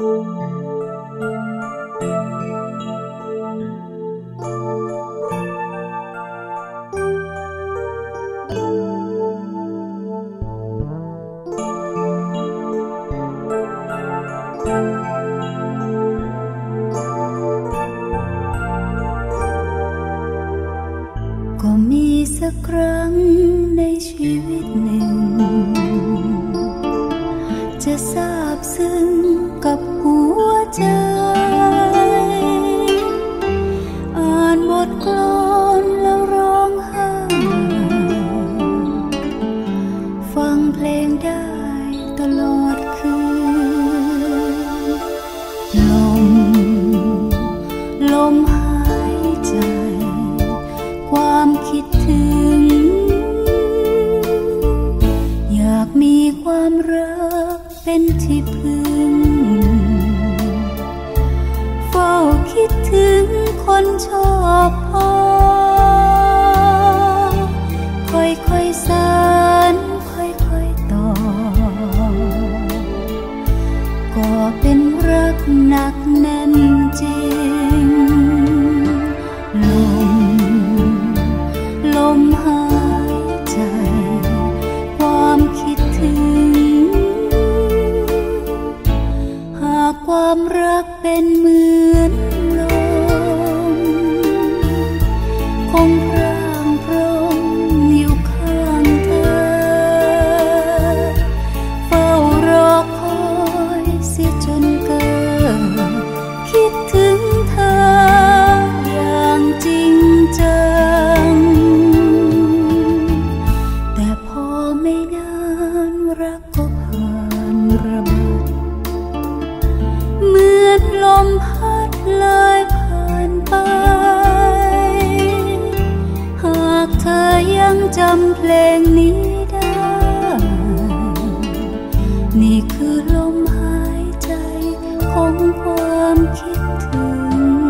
ก็มีสักครั้งในชีวิตหนึ่งจะซาบซึ้งกับหัวใจอ่านบทกลอนแล้วร้องไห้ฟังเพลงได้ตลอดคืนลมหายใจความคิดถึงอยากมีความรักเป็นที่พึ่งเฝ้าคิดถึงคนชอบพอค่อยๆสานค่อยๆต่อก็เป็นรักหนักแน่นจริงลมหายใจความคิดถึงหากความรักเป็นเหมือนลมคงพร่างพร้อมอยู่ข้างเธอเฝ้ารอคอยเสียจนเกินคิดถึงเธออย่างจริงจังแต่พอไม่นานรักก็ผ่านระเบิดเหมือนลมพัดเลยผ่านไปหากเธอยังจำเพลงนี้ได้นี่คือลมหายใจของความคิดถึง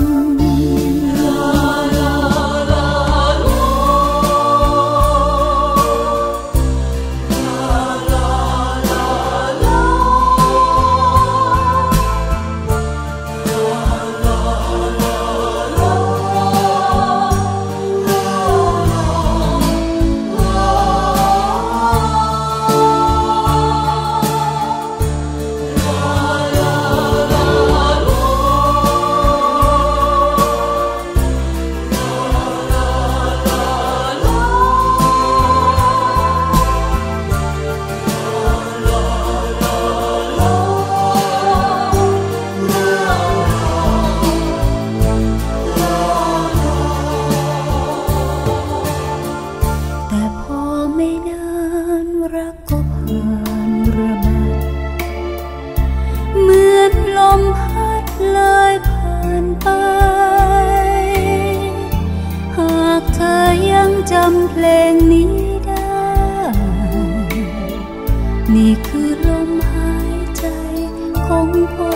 รักก็ผ่านระเบิดเหมือนลมพัดเลยผ่านไปหากเธอยังจำเพลงนี้ได้นี่คือลมหายใจของ